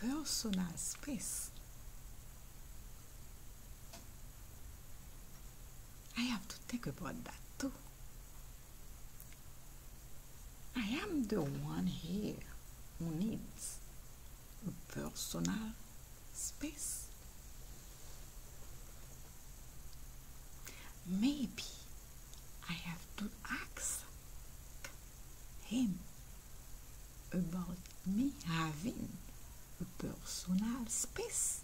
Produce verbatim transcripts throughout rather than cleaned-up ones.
personal space. I have to think about that too. I am the one here who needs a personal space. Maybe I have to ask him about me having a personal space.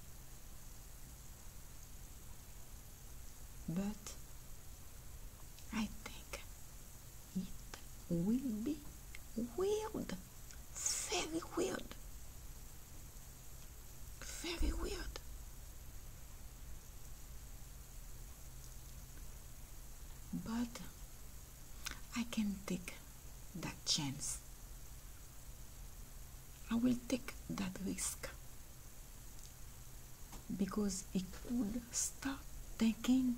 But I think it will be weird, very weird, very weird. But I can take that chance. I will take that risk because he could start thinking,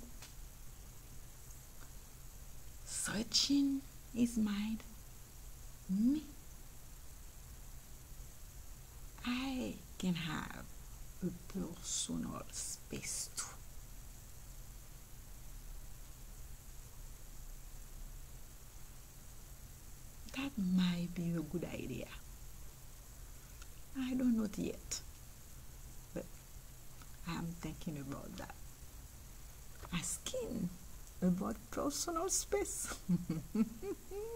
searching his mind, me. I can have a personal space too. That might be a good idea. I don't know it yet, but I'm thinking about that. Asking about personal space.